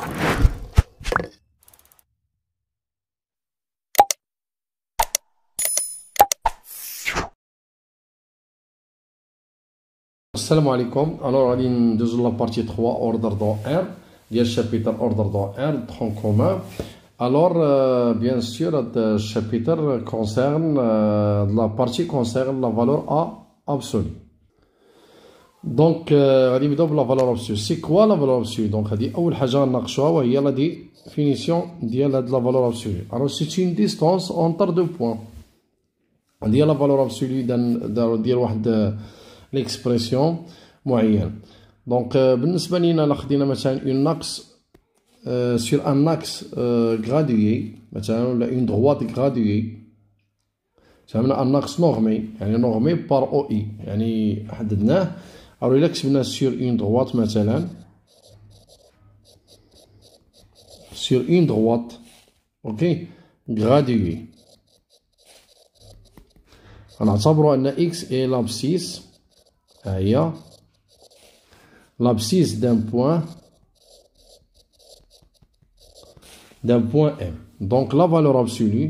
السلام عليكم. الوغ غادي ندوزو لا بارتي 3 اوردر دو ار ديال الشابيتر اوردر دو ار ترون كومان. الوغ بيان سور هاد الشابيتر كونسيرن لا بارتي كونسيرن لا فالور ا ابسولي. دونك غادي نبداو بلا فالور ابسولي. سي كوا لا فالور ابسولي؟ دونك هادي اول حاجه غناقشوها وهي لا ديفينيسيون ديال هاد لا فالور ابسولي. الوغ سي اون ديستونس اونتر دو بوين ديال لا فالور ابسولي ديال واحد l'expression moyenne. Donc بالنسبة لينا إلا خدينا مثلا une axe sur un axe gradué مثلا ولا une droite graduée مثلا un axe normé يعني normé par OI يعني حددناه. أو إلا كتبنا sur une droite مثلا sur une droite أوكي graduée غنعتبرو أن X est l'abscisse هي l'abscisse d'un point M. Donc la valeur absolue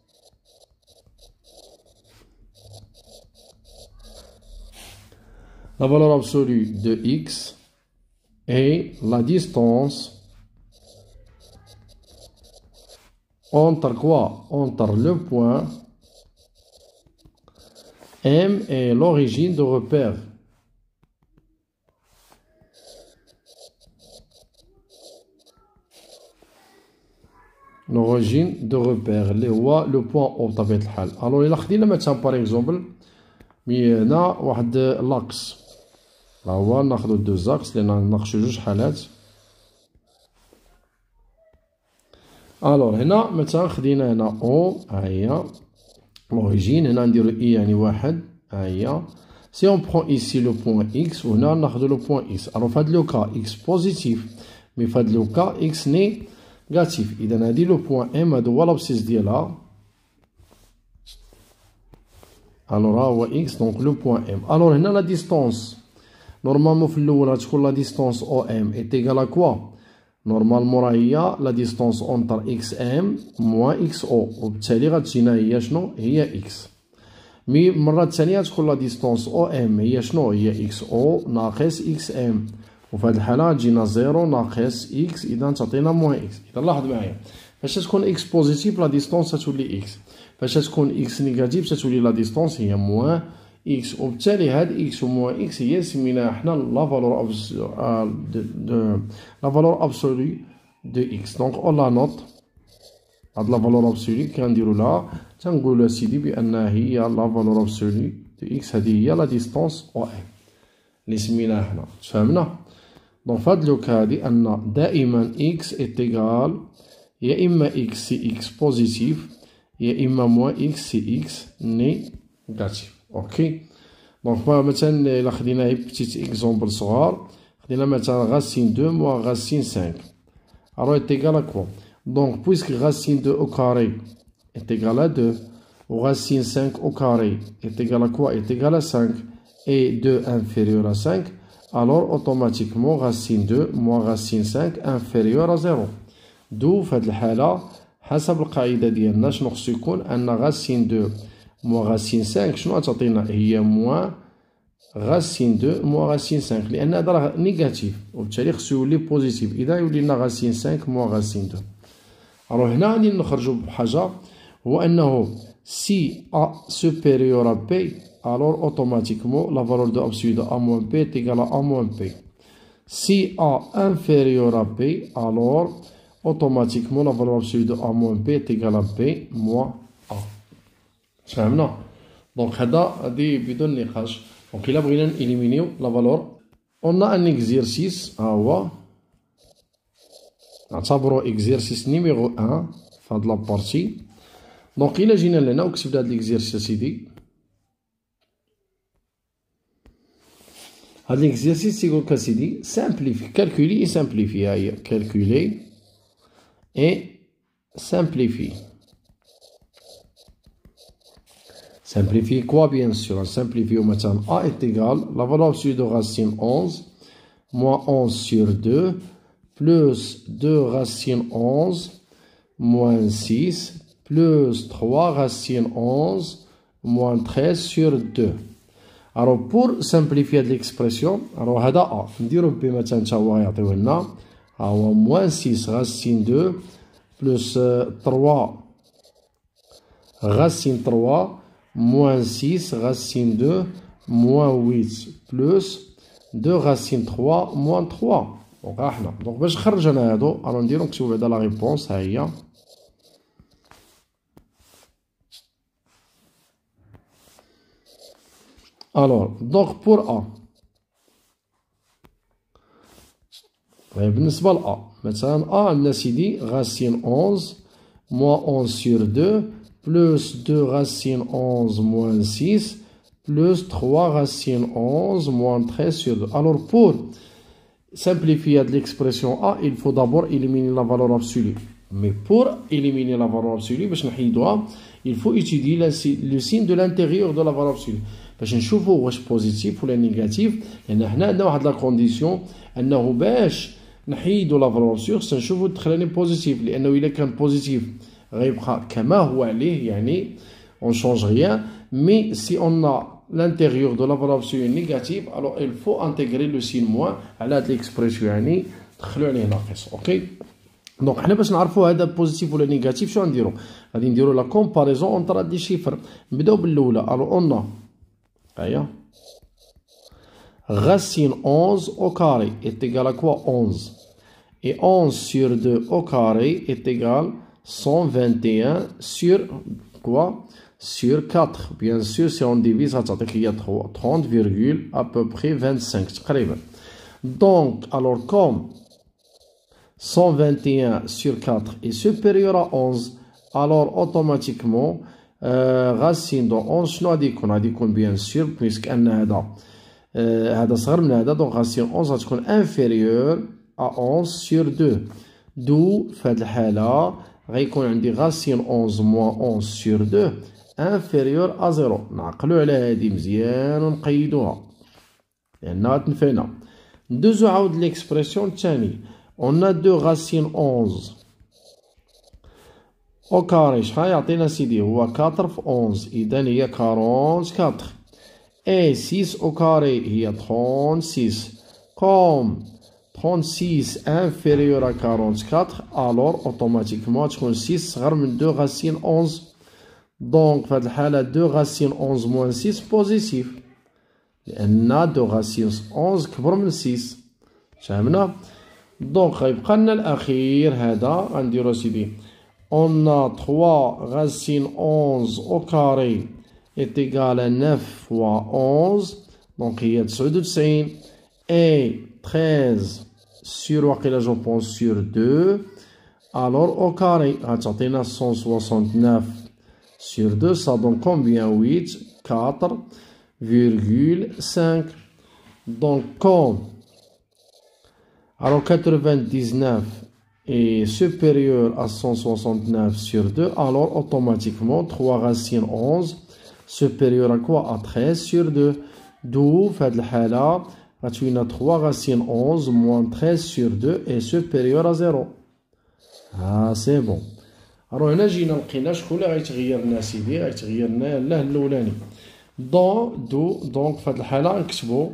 de X est la distance entre quoi? Entre le point M et l'origine de repère. L'origine de repère اللي هو لو بوان او بطبيعة الحال. الوغ إلا خدينا مثلا باغ اكزومبل هنا واحد لاكس ها هو ناخدو دو زاكس لأن ناقشو جوج حالات. الوغ هنا مثلا خدينا هنا او ها هي l'origine هنا نديرو اي يعني واحد ها هي. سي اون بخون ايسي لو بوان اكس وهنا ناخدو لو بوان اكس. الوغ فهاد لو كا اكس بوزيتيف مي فهاد لو كا اكس نيجاتيف. إذا هادي لو بوان ام هادو هو لابسيس ديالها. الوغ ها هو اكس دونك لو بوان ام. الوغ هنا لا ديستونس نورمالمون في الأول غتكون لا ديستونس او ام ايت ايكال ا كوا؟ نورمالمون راه هي لا ديستونس اونتر اكس ام موان اكس او وبالتالي غتجينا هي شنو؟ هي اكس. مي المرة الثانية تكون لا ديستونس او ام هي شنو؟ هي اكس او ناقص اكس ام وفي هاد الحالة غتجينا زيرو ناقص اكس إذا تعطينا موان اكس. إذا لاحظ معايا فاش تكون اكس بوزيتيف لا ديستونس تولي اكس، فاش تكون اكس نيجاتيف تولي لا ديستونس هي موان اكس وبالتالي هاد اكس و موان اكس هي سميناها حنا لا فالور ابسولي دو اكس. دونك اون لا نوت هاد لا فالور ابسولي كنديرو لها تنقولو اسيدي بأنها هي لا فالور ابسولي دو اكس. هادي هي لا ديستونس او ام اللي سميناها حنا. تفهمنا؟ دونك فهاد لوك هادي أن دائما إكس إيت إيكال يا إما إكس سي إكس بوزيتيف يا إما موان إكس سي إكس نيجاتيف. أوكي دونك مثلا إلا خدينا غير بتيت إكزومبل صغار خدينا مثلا غاسين دو موان غاسين سانك ألوغ إيت إيكال ا كوا؟ دونك بويسك غاسين دو أو كاري إيت إيكال ا دو و غاسين سانك أو كاري إيت إيكال ا كوا؟ إيت إيكال ا سانك et 2 inférieur à 5, alors automatiquement racine 2 moins racine 5 inférieur à 0. d'où في هاد الحالة حسب القاعدة ديالنا شنو خصو يكون؟ أن racine 2 moins racine 5 شنو تعطينا؟ هي moins racine 2 moins racine 5 لأن هذا راه نيجاتيف وبالتالي خصو يولي بوزيتيف. إذا يولي لنا racine 5 moins racine 2. alors هنا غادي نخرجو بحاجة هو أنه si A supérieur à B alors automatiquement la valeur de absolue de A moins B est égale à A moins B. Si A inférieur à B, alors automatiquement la valeur absolue de A moins B est égale à B moins A. فهمنا؟ دونك هادي بدون نقاش. دونك إلا بغينا نإليمينيو لا فالور on a un exercice ها هو نعتبرو exercice نيميرو 1 فهاد لابارتي. دونك إلا جينا لهنا وكتبنا هاد ليكزيرسيس أسيدي هاد ليكزيرسيس تيقولك أسيدي سامبليفي كالكولي إي سامبليفي. ها هي كالكولي إي سامبليفي. سامبليفي كوا؟ بيان سور نسامبليفيو مثلا A est égal la valeur absolue de racine 11 moins 11 sur 2 plus 2 racine 11 moins 6 plus 3 racine 11 moins 13 sur 2. Alors pour simplifier l'expression, alors هذا A نديرو B مثلا تا هو يعطيوه لنا ها هو moins 6 racine 2 plus 3 racine 3 moins 6 racine 2 moins 8 plus 2 racine 3 moins 3. دونك ها حنا دونك باش نخرج انا هادو راه نديرو نكتبو بعدا لا ريبونس ها هي. Alors, donc pour A, بالنسبة ل A مثلا A عندنا سيدي racine 11 moins 11 sur 2 plus 2 racine 11 moins 6 plus 3 racine 11 moins 13 sur 2. Alors pour simplifier l'expression A, il faut d'abord éliminer la valeur absolue. Mais pour éliminer la valeur absolue, باش نحيدوها, il faut étudier le signe de l'intérieur de la valeur absolue. باش نشوفوا واش بوزيتيف ولا نيجاتيف, لان حنا عندنا واحد لا كونديسيون انه باش نحيدوا لا فالور سيغ سنشوفوا الدخلاني بوزيتيف, لانه الا كان بوزيتيف غيبقى كما هو عليه, يعني اون شونج ريان. مي سي اون ا l'intérieur de la valeur absolue négative, alors il faut intégrer le signe moins على هاد ليكسبريسيون, يعني دخلوا عليه ناقص. اوكي دونك حنا باش نعرفوا هذا بوزيتيف ولا نيجاتيف شنو غنديروا؟ غادي نديروا لا كومباريزون اونتر هاد لي شيفر. نبداو بالاولى. الو اون هيا racine 11 au carré est égal à quoi? 11. Et 11 sur 2 au carré est égal 121 sur quoi? Sur 4. Bien sûr, si on divise, ça il y a 30, à peu près 25. Donc, alors comme 121 sur 4 est supérieur à 11, alors automatiquement, racine de 11 شنو غادي يكون؟ غادي يكون bien sûr puisque ان هذا صغر من هذا, donc racine 11 غتكون inférieur à 11 sur 2. d'où في هذه الحالة غيكون عندي racine 11 moins 11 sur 2 inférieur à 0. نعقلو على هذه مزيان ونقيدوها لأنها تنفينا. ندوزو عاود ليكسبرسيون الثاني. on a 2 racine 11 au carré شحال يعطينا سيدي؟ هو 4 في 11, إذا هي 44. et 6 au carré هي 36. comme 36 inférieur à 44, alors automatiquement تكون 6 صغر من 2 racine 11. donc في هذه الحالة 2 racine 11 moins 6 بوزيتيف, لأن 2 racine 11 كبر من 6. فهمنا؟ donc غيبقى لنا الأخير هذا غنديرو سيدي. on a 3 racine 11 au carré est égal à 9 fois 11, donc il y a 99, et 13 sur وقيلا je pense sur 2, alors au carré غتعطينا 169 sur 2, ça donne combien? 8, 4,5. donc comme alors 99 est supérieur à 169 sur 2, alors automatiquement 3 racine 11 supérieur à quoi? À 13 sur 2. d'où في هذه الحالة غتولينا 3 racine 11 moins 13 sur 2 est supérieur à 0. سي بون. alors هنا جينا لقينا شكون اللي غيتغير لنا سيدي؟ غيتغير لنا له الاولاني. دونك في هذه الحالة نكتبو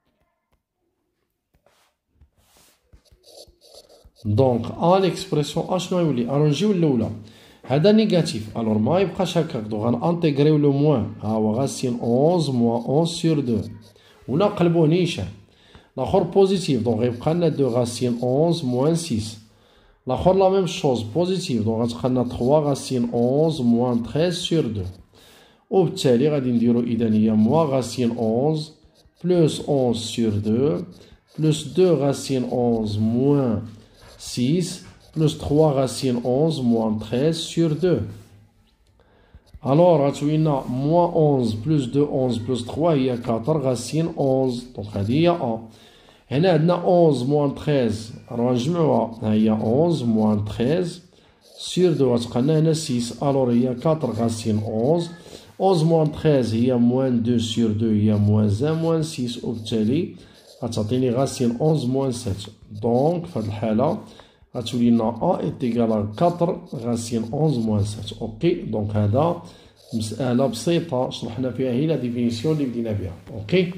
دونك ليكسبرسيون اشنو يولي؟ نجيو الاولى هذا نيجاتيف, الور ما يبقاش هكاك, دونك غنانتيغريو لو موان. ها هو غاسين 11 موان 11 سور 2, ولا نقلبوه نيشان. الاخر بوزيتيف, دونك غيبقى لنا 2 غاسين 11 موان 6. الاخر لا ميم شوز بوزيتيف, دونك غتبقى لنا 3 غاسين 11 موان 13 سور 2. وبالتالي غادي نديرو اذا هي موان غاسين 11 بلوس 11 سور 2 بلوس 2 غاسين 11 موان 6 plus 3 racine 11 moins 13 sur 2. alors غتولينا moins 11 plus 2 11 plus 3 هي 4 racine 11, donc هذه هي A. هنا عندنا 11 moins 13, alors نجمعوها, ها هي 11 moins 13 sur 2 غتبقى لنا هنا 6, alors هي 4 racine 11. 11 moins 13 هي moins 2 sur 2 هي moins 1 moins 6, وبالتالي غتعطيني غاسين 11 موان 7. دونك في هاد الحالة غتولي لنا أ إيت إيكال 4 غاسين 11 موان 7. أوكي. دونك هذا مسألة بسيطة شرحنا فيها هي لا ديفينيسيون اللي بدينا بها. أوكي.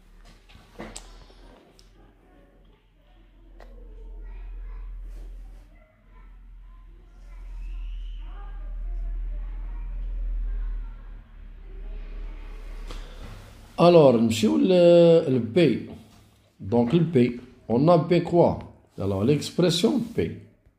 Alors, نمشيو ل P. Donc le P, on a P quoi? Alors l'expression P.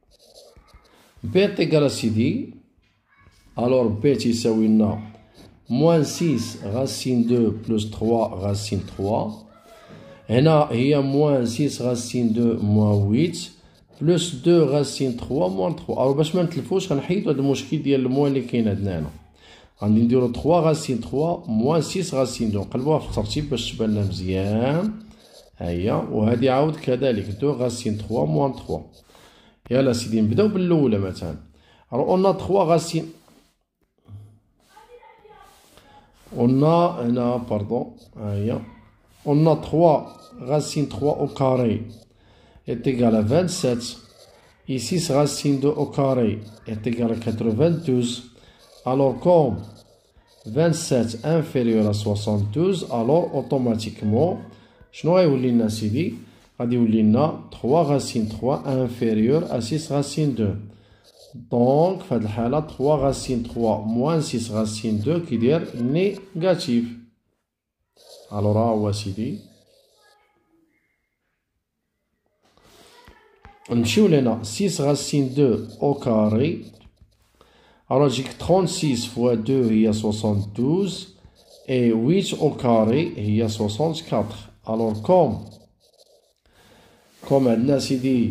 P est égal à CD. Alors P تساوي لنا moins 6 racine 2 plus 3 racine 3. هنا هي moins 6 racine 2 moins 8 plus 2 racine 3 moins 3. Alors باش ما نتلفوش غنحيدو هاد المشكل ديال الموان اللي كاين عندنا هنا. غادي نديرو 3 غاسين 3 موان 6 غاسين 2. نقلبوها في الترتيب باش تبان لنا مزيان. هيا وهادي عاود كذلك 2 غاسين 3 موان 3. يلا سيدي نبداو بالاولى مثلا. اون 3 غاسين هنا باردون. هيا اون 3 غاسين 3 au carré est égal à 27 et 6 racine 2 au carré est égal à 92. Alors comme 27 inférieur à 72, alors automatiquement شنو غيولي لنا سيدي؟ غادي يولي لنا 3 racine 3 inférieur à 6 racine 2. دونك في هاد الحالة 3 racine 3 moins 6 racine 2 كيدير نيجاتيف. الوغ ها هو سيدي. نمشيو لهنا 6 racine 2 au carré. Alors j'ai 36 fois 2 هي 72 et 8 au carré هي 64. Alors comme عندنا سيدي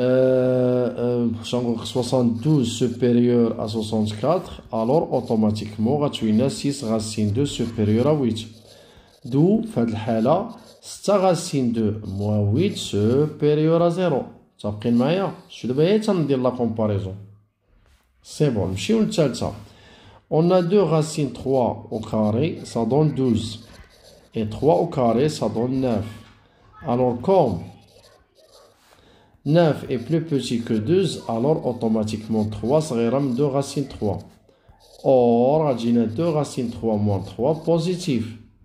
72 supérieur à 64, alors automatiquement غتولي لنا 6 racine 2 supérieur à 8. دو في هاد الحالة 6 racine 2 moins 8 supérieur à 0. متفقين معايا؟ شو دابا هي تندير لا كومباريزون. C'est bon, نمشيو للثالثة. On a 2 racine 3 au carré, ça donne 12. Et 3 au carré, ça donne 9. Alors comme 9 est plus petit que 12, alors automatiquement 3 صغيرة من 2 racine 3. Or, غتجينا 2 racine 3 moins 3 positif.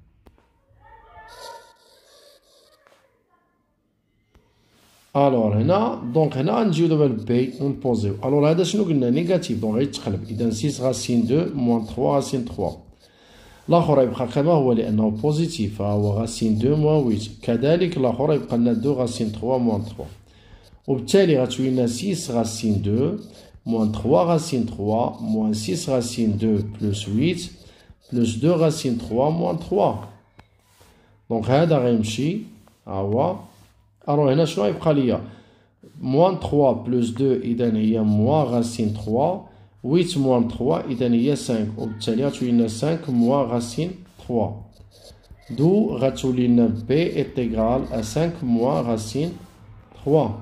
الوغ هنا دونك هنا غنجيو دابا لبي ونبوزيو. الوغ هذا شنو قلنا نيجاتيف دونك غيتقلب. اذا 6 غاسين 2 موان 3 غاسين 3. الاخر يبقى كما هو لانه بوزيتيف. ها هو غاسين 2 موان 8. كذلك الاخر يبقى لنا 2 غاسين 3 موان 3. وبالتالي غتولي لنا 6 غاسين 2 موان 3 غاسين 3 موان 6 غاسين 2 بلس 8 بلس 2 غاسين 3 موان 3. دونك هذا غيمشي ها هو. Alors هنا شنو يبقى ليا؟ موان 3 بلس 2 إذا هي موان غاسين 3 8 موان 3 إذا هي 5 وبالتالي غتولي لنا 5 موان غاسين 3. دو غتولي لنا بي إيت إيكال à 5 موان غاسين 3.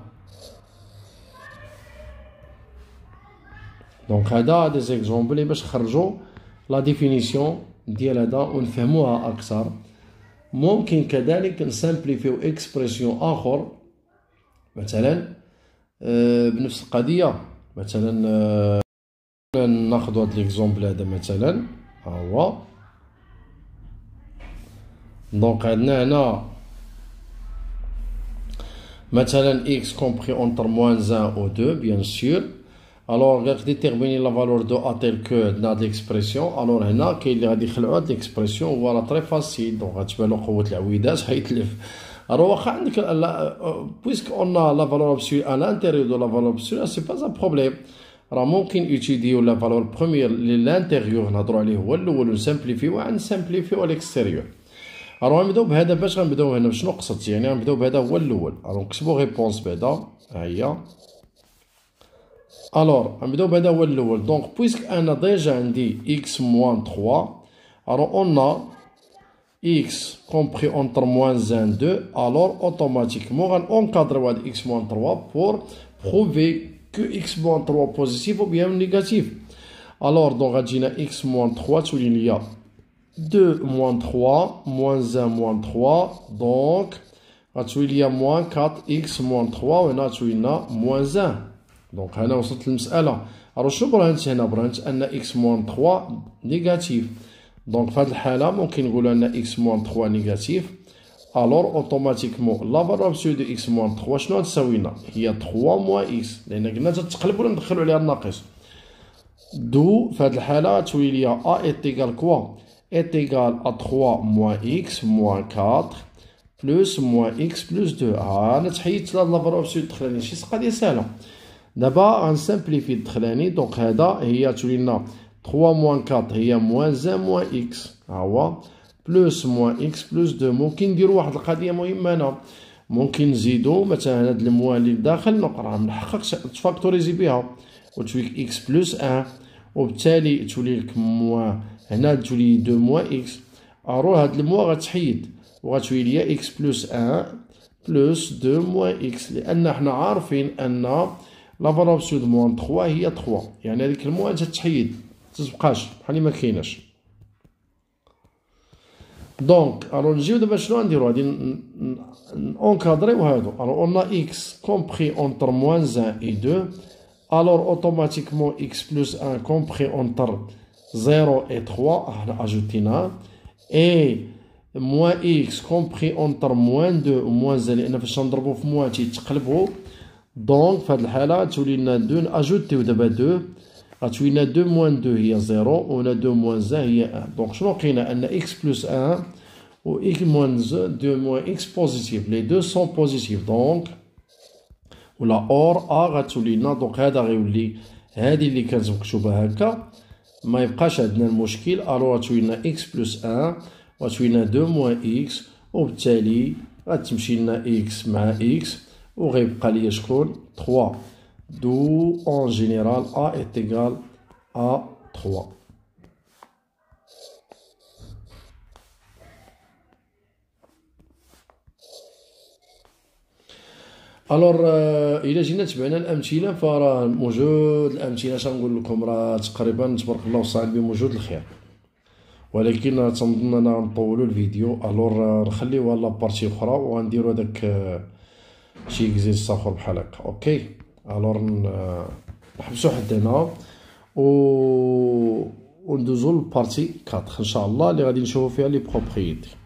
دونك هذا دي زيكزومبل باش نخرجو لا ديفينيسيون ديال هذا ونفهموها أكثر. ممكن كذلك نسامبليفيو اكسبرسيون اخر مثلا بنفس القضيه. مثلا ناخذ هذا ليكزومبل هذا مثلا ها هو. دونك عندنا هنا مثلا اكس كومبري اونتر موان 1 و 2 بيان سور. الوغ غادي ديتيرميني لا فالور دو ا تيل كو عندنا هاد ليكسبرسيون. الوغ هنا كاين اللي غادي يخلعو هاد ليكسبرسيون فوالا تري فاسيل. دونك غتبان له قوة العويدات غيتلف. الوغ واخا عندك بويسك اون لا فالور ابسولي ا لانتيريور دو لا فالور ابسولي سي با ان بروبليم. راه ممكن يوتيديو لا فالور بروميير لي لانتيريور نهضرو عليه هو الاول ونسامبليفيو عن نسامبليفيو الاكستيريور. الوغ غنبداو بهذا. باش غنبداو هنا شنو قصدت يعني غنبداو بهذا هو الاول. الوغ نكتبو ريبونس بعدا ها هي. Alors, نبداو بهذا هو الأول. Donc, puisque أنا déjà عندي x moins 3, alors on a x compris entre moins 1 2, alors automatiquement غنكادريو هاد x moins 3 pour prouver que x moins 3 positif ou bien négatif. Alors, donc غتجينا x moins 3 تولي ليا 2 moins 3 moins 1 moins 3. Donc غتولي ليا موان 4 إكس موان 3 وهنا غتولي لنا موان 1. دونك هنا وصلت للمسألة. ألوغ شنو برهنت هنا؟ برهنت أن إكس موان 3 نيجاتيف. دونك في هاد الحالة ممكن نقولو أن إكس موان 3 نيجاتيف. ألوغ أوتوماتيكمون لا فالور أبسولي دو إكس موان 3 شنو غتساوي لنا؟ هي 3 موان إكس، لأن قلنا تتقلب ولا ندخلو عليها الناقص. دو في هاد الحالة غتولي ليا أ إيت إيكال كوا؟ إيت إيكال أ 3 موان إكس موان 4 بلوس موان إكس بلوس 2. أنا تحيدت هاد لا فالور أبسولي الدخلاني، شي قضية ساهلة. دابا غنسامبليفي الدخلاني. دونك هذا هي تولي لنا 3 موان 4 هي موان 1 موان إكس، ها هو بلوس موان إكس بلوس 2. ممكن نديرو واحد القضية مهمة هنا، ممكن نزيدو مثلا هاد الموان اللي لداخل نقرا نحقق تفاكتوريزي بها وتولي لك إكس بلوس 1، وبالتالي تولي لك موان هنا تولي 2 موان إكس. أرو هاد الموان غتحيد وغتولي ليا إكس بلوس 1 بلوس 2 موان إكس، لأن حنا عارفين أن لا فالور أبسولو موان 3 هي 3، يعني هاديك الموان تتحيد متتبقاش بحال ما كايناش. دونك الو نجيو دابا شنو غنديرو؟ غادي نونكادريو هادو. الو اون إكس كومبخي اونتر موان 1 اي 2، الوغ اوتوماتيكمون إكس بلوس 1 كومبخي اونتر 0 اي 3، حنا اجوتيناه، اي موان إكس كومبخي اونتر موان 2 و موان 1، لأن فاش نضربو في موان تيتقلبو. دونك في هاد الحالة تولي لنا 2 اجوتيو دابا 2 غتولي لنا 2 موان 2 هي 0 وهنا 2 موان 1 هي 1. دونك شنو لقينا؟ أن إكس بلوس 1 و إكس موان 2 موان إكس بوزيتيف، لي دو سون بوزيتيف. دونك ولا أور أ غتولي لنا. دونك هذا غيولي هادي اللي كانت مكتوبة هكا ما يبقاش عندنا المشكل. ألو غتولي لنا إكس بلوس 1 غتولي لنا 2 موان إكس، وبالتالي غتمشي لنا إكس مع إكس وغيبقى ليا شكون؟ 3. دو اون جينيرال أ إيت إيكال أ 3. الوغ إلا جينا تبعنا الأمثلة فراه موجود الأمثلة شنقول لكم راه تقريبا تبارك الله وصاحبي بموجود الخير، ولكن تنظن أنا غنطولو الفيديو. الوغ نخليوها لابارتي أخرى وغنديرو هداك شي إكزيرسيس آخر بحال هكا. أوكي الوغ نحبسو حد هنا وندوزو للبارتي 4 إن شاء الله اللي غادي نشوفو فيها لي بروبريتي.